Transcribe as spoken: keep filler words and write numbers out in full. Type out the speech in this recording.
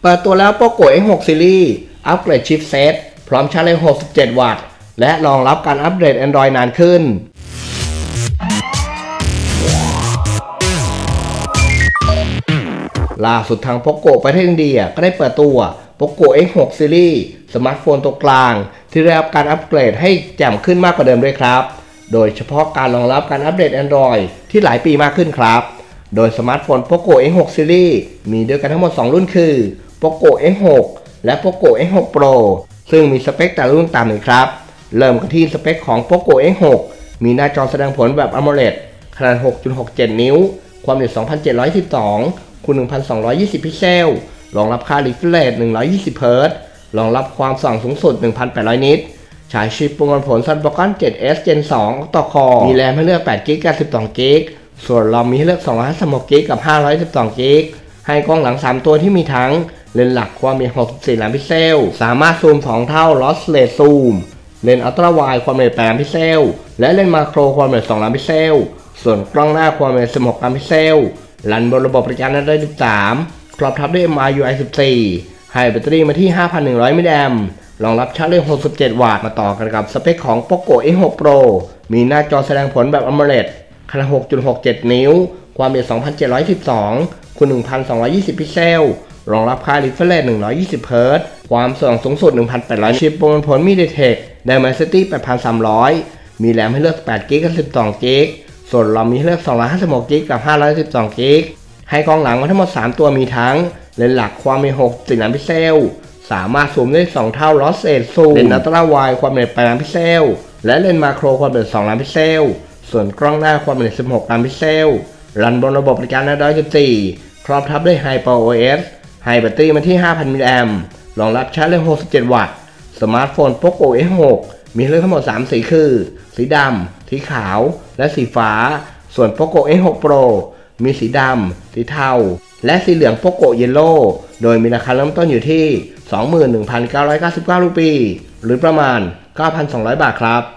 ปิดตัวแล้ว Poco เอ็กซ์ หก Series อัปเกรดชิปเซตพร้อมชาร์จแรงหกสิบเจ็ดวัตต์และรองรับการอัปเดต Android นานขึ้นล่าสุดทาง Poco ประเทศอินเดียก็ได้เปิดตัว Poco เอ็กซ์ หก Series สมาร์ทโฟนตัวกลางที่ได้รับการอัปเกรดให้แจ่มขึ้นมากกว่าเดิมด้วยครับโดยเฉพาะการรองรับการอัปเดต Android ที่หลายปีมากขึ้นครับโดยสมาร์ทโฟน Poco เอ็กซ์ หก Series มีด้วยกันทั้งหมดสองรุ่นคือ Poco เอ็กซ์ หก และ Poco เอ็กซ์ หก Pro ซึ่งมีสเปคแต่ละรุ่นต่างกันครับเริ่มกันที่สเปคของ Poco เอ็กซ์ หก มีหน้าจอแสดงผลแบบ AMOLED ขนาด หกจุดหกเจ็ด นิ้วความละเอียด สองพันเจ็ดร้อยสิบสอง คูณ หนึ่งพันสองร้อยยี่สิบ พิกเซลรองรับค่า refresh rate หนึ่งร้อยยี่สิบ เฮิร์ตซ์รองรับความสว่างสูงสุด หนึ่งพันแปดร้อย นิตใช้ชิปประมวลผล Snapdragon เซเว่น เอส Gen สอง Octa-Core มีแรมให้เลือกแปดกิกะไบต์กับสิบสองกิกะไบต์ส่วนรอมมีให้เลือกสองร้อยห้าสิบหกกิกะไบต์กับห้าร้อยสิบสองกิกะไบต์ให้กล้องหลังสามตัวที่มีทั้งเลนส์หลักความละเอียดหกสิบสี่ล้านพิกเซลสามารถซูมสองเท่า lossless zoom เลนส์อัลตร้าไวด์ความละเอียดแปดล้านพิกเซลและเลนส์มาโครความละเอียดสองล้านพิกเซลส่วนกล้องหน้าความละเอียดสิบหกล้านพิกเซลรันบนระบบปฏิการ Android สิบสามครอบทับด้วย เอ็ม ไอ ยู ไอ สิบสี่ให้แบตเตอรี่มาที่ ห้าพันหนึ่งร้อย มิลลิแอมป์รองรับชาร์จแรงหกสิบเจ็ดวัตต์มาต่อกันกับสเปคของ Poco เอ็กซ์ หก Pro มีหน้าจอแสดงผลแบบ AMOLED ขนาด หกจุดหกเจ็ด นิ้วความละเอียด สองพันเจ็ดร้อยสิบสอง คูณ หนึ่งพันสองร้อยยี่สิบ พิกเซลรองรับค่า refresh rate หนึ่งร้อยยี่สิบ เฮิร์ตซ์ความสว่างสูงสุด หนึ่งพันแปดร้อย ชิปประมวลผล MediaTek Dimensity แปดพันสามร้อยมีแรมให้เลือกแปดกิกะไบต์กับสิบสองกิกะไบต์ส่วนรอมมีให้เลือกสองร้อยห้าสิบหกกิกะไบต์กับห้าร้อยสิบสองกิกะไบต์ให้กล้องหลังมาทั้งหมดสามตัวมีทั้งเลนส์หลักความละเอียดหกสิบสี่ล้านพิกเซลสามารถซูมได้สองเท่า lossless zoom เลนส์อัลตร้าไวด์ความละเอียดแปดล้านพิกเซลและเลนส์มาโครความละเอียดสองล้านพิกเซลส่วนกล้องหน้าความละเอียดสิบหกล้านพิกเซลรันบนระบบปฏิการ Android สิบสี่ครอบทับด้วย HyperOS ให้แบตเตอรี่มาที่ ห้าพัน มิลลิแอมป์รองรับชาร์จแรงหกสิบเจ็ดวัตต์สมาร์ทโฟน Poco เอ็กซ์ หก มีให้เลือกทั้งหมดสามสีคือสีดำสีขาวและสีฟ้าส่วน Poco เอ็กซ์ หก Pro มีสีดำสีเทาและสีเหลือง Poco Yellow โดยมีราคาเริ่มต้นอยู่ที่ สองหมื่นหนึ่งพันเก้าร้อยเก้าสิบเก้า รูปีหรือประมาณ เก้าพันสองร้อย บาทครับ